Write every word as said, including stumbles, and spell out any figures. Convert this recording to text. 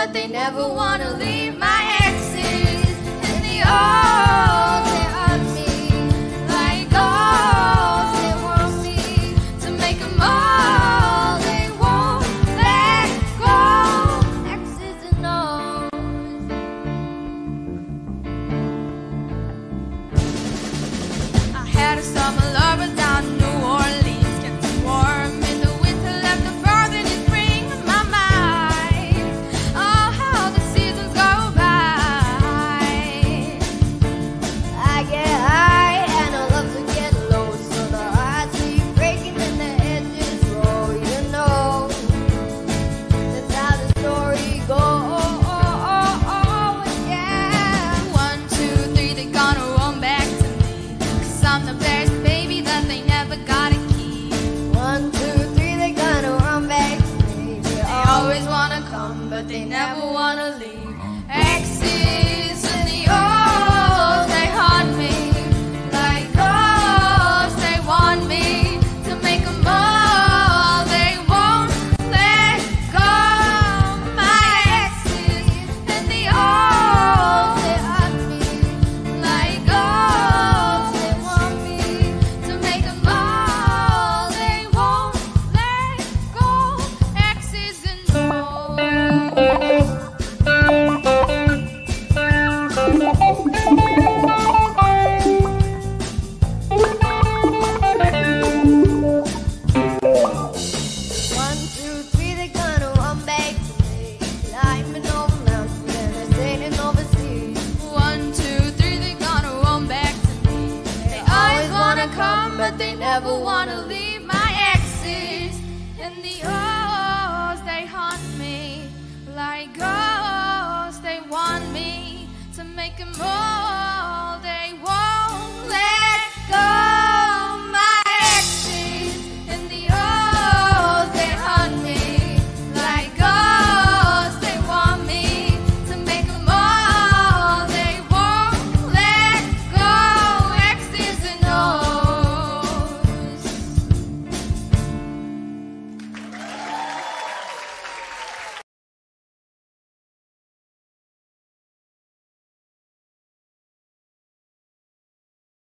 but they never wanna leave. My exes and the old, they hurt me like gold. They want me to make them all. They won't let go. Exes and O's. I had a summer lover down in New Orleans, kept him warm in the winter, left the further in the spring. My mind, oh how the seasons go by. I get high and I love to get low, so the hearts keep breaking and the edges roll. You know, that's how the story goes. Yeah. One, two, three, they gonna run back to me, 'cause I'm the best baby that they never gotta keep. One, two, three, they gonna run back to me. They always wanna come, but they never wanna leave. Exes and the O's, they haunt me like ghosts. They want me to make them all. They won't let go. My exes and the O's, they haunt me like ghosts. They want me to make them all. They won't let go. Exes and O's. One, two, three, they're gonna run back to me, climbing over mountains and they're sailing overseas. One, two, three, they're gonna run back to me. They always wanna come, but they never wanna leave. My exes and the O's, they haunt me like ghosts. They want me to make them all.